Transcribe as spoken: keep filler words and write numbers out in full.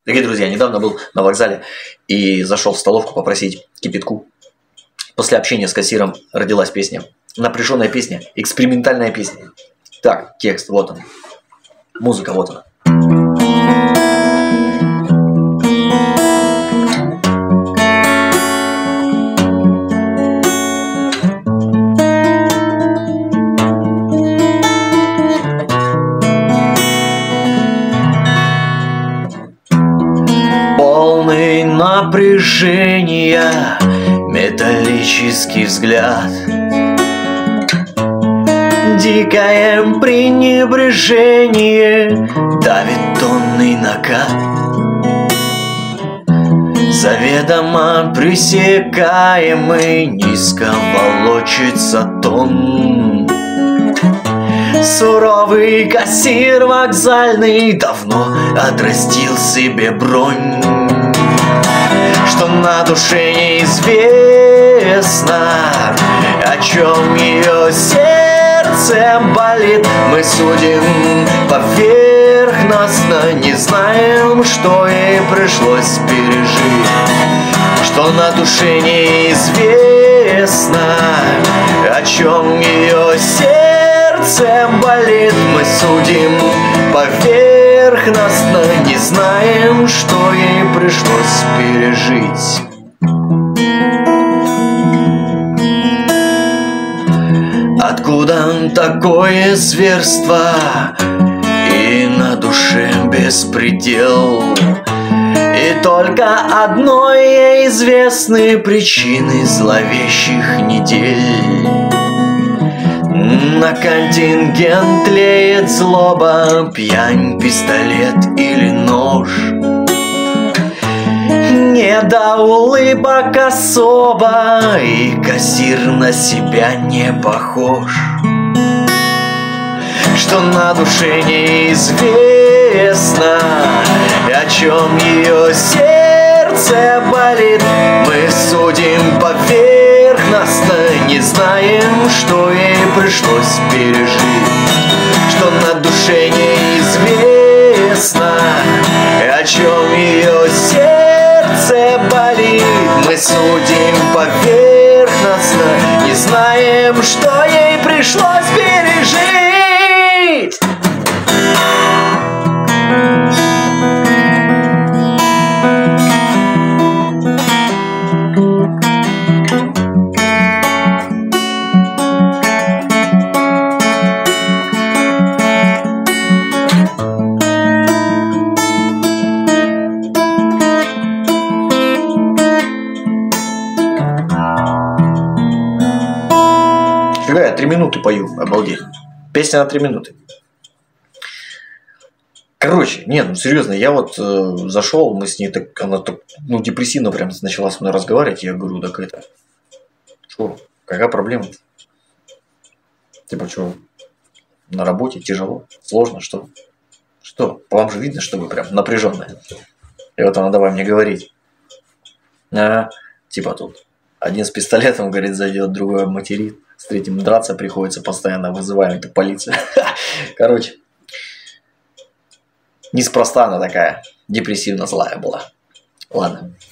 Дорогие друзья, недавно был на вокзале и зашел в столовку попросить кипятку. После общения с кассиром родилась песня. Напряженная песня, экспериментальная песня. Так, текст, вот он. Музыка, вот она. Полный напряжения, металлический взгляд, дикое пренебрежение, давит тонный накат. Заведомо пресекаемый, низко волочится тон. Суровый кассир вокзальный давно отрастил себе бронь. Что на душе неизвестно, о чем ее сердце болит. Мы судим поверхностно, не знаем, что ей пришлось пережить. Что на душе неизвестно, о чем ее сердце болит. Мы судим поверхностно, не знаем, что ей пришлось пережить. Откуда такое зверство и на душе беспредел? И только одной ей известны причины зловещих недель. На контингент тлеет злоба, пьянь, пистолет или нож. Не до улыбок особо, и кассир на себя не похож. Что на душе неизвестно, о чем ее сердце болит. Мы судим поверхностно, не знаем, что ей пришлось пережить. Что на душе неизвестно, о чем ее сердце болит. Мы судим поверхностно, не знаем, что ей пришлось пережить. Когда я три минуты пою, обалдеть. Песня на три минуты. Короче, нет, ну серьезно, я вот э, зашел, мы с ней так, она так, ну депрессивно прям начала со мной разговаривать, я говорю, так это, что, какая проблема? Типа, что, на работе тяжело, сложно, что? Что, по вам же видно, что вы прям напряженная. И вот она давай мне говорить. А, типа тут, один с пистолетом, говорит, зайдет, другой материт. С третьим драться приходится постоянно, вызываем эту полицию. Короче, неспроста она такая депрессивно злая была. Ладно.